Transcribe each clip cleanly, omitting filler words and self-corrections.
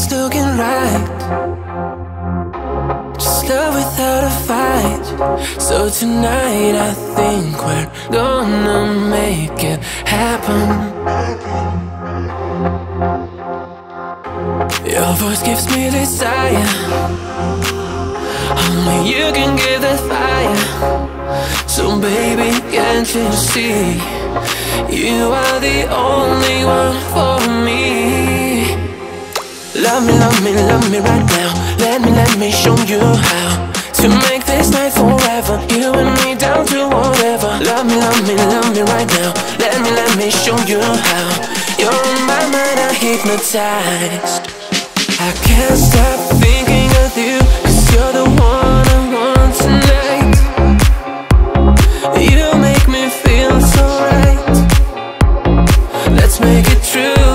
everything's looking right. Just love without a fight. So tonight I think we're gonna make it happen. Your voice gives me desire. Only you can give that fire. So baby, can't you see? You are the only one for me. Love me, love me, love me right now. Let me show you how to make this night forever. You and me down to whatever. Love me, love me, love me right now. Let me show you how. You're on my mind, I'm hypnotized. I can't stop thinking of you, 'cause you're the one I want tonight. You make me feel so right. Let's make it true.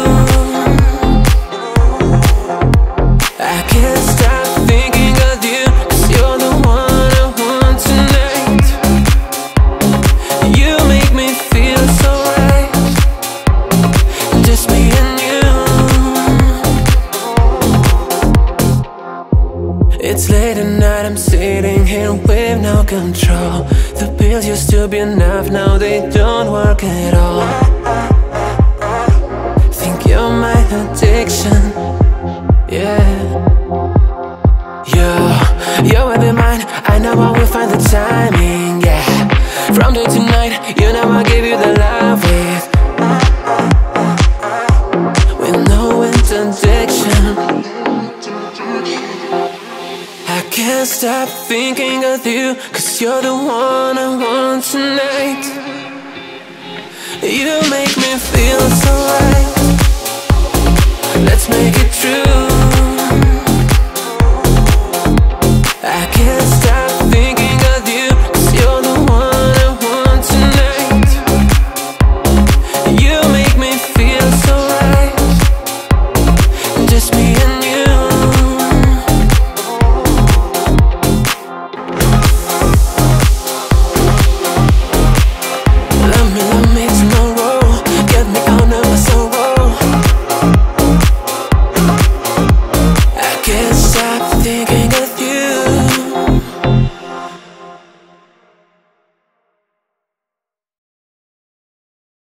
I can't stop thinking of you, 'cause you're the one I want tonight. You make me feel so right. Just me and you. It's late at night, I'm sitting here with no control. The pills used to be enough, now they don't work at all. Think you're my addiction, yeah. You're every mine, I know I will find the timing, yeah. From day to night, you know I'll give you the love with no interdiction. I can't stop thinking of you, 'cause you're the one I want tonight. You make me